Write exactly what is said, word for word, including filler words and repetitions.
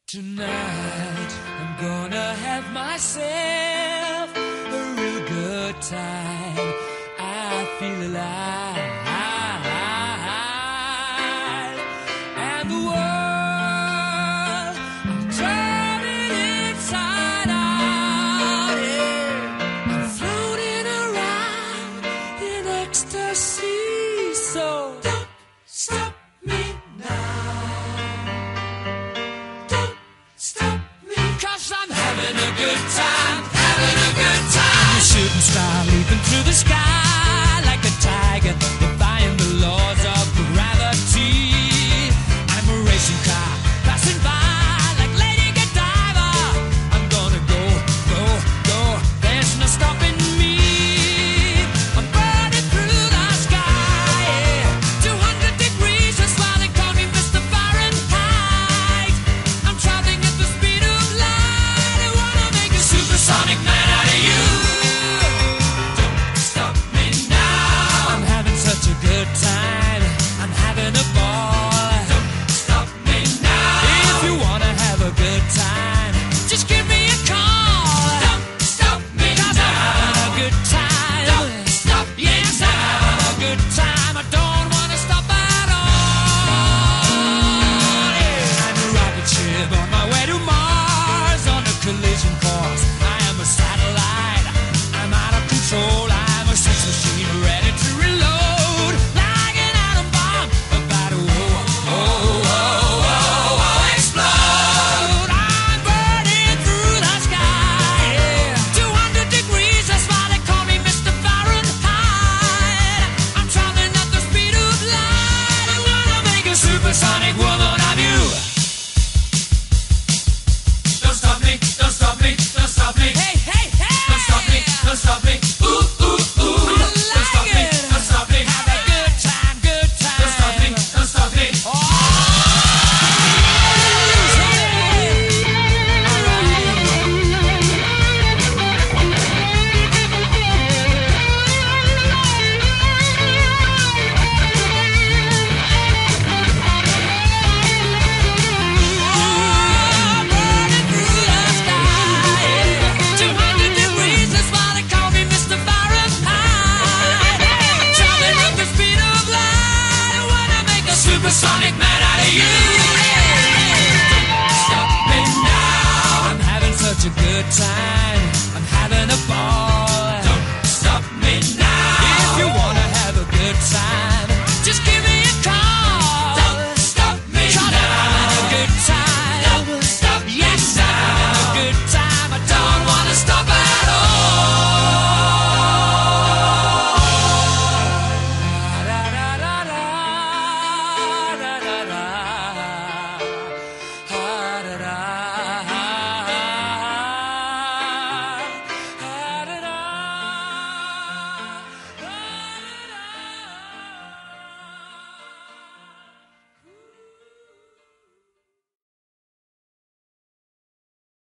Tonight I'm gonna have myself a real good time. I feel alive, and the world I'm turning inside out. Yeah, I'm floating around in ecstasy. So don't stop me now. I'm having a good time, having a good time. I'm a shooting star leaping through the sky like a tiger.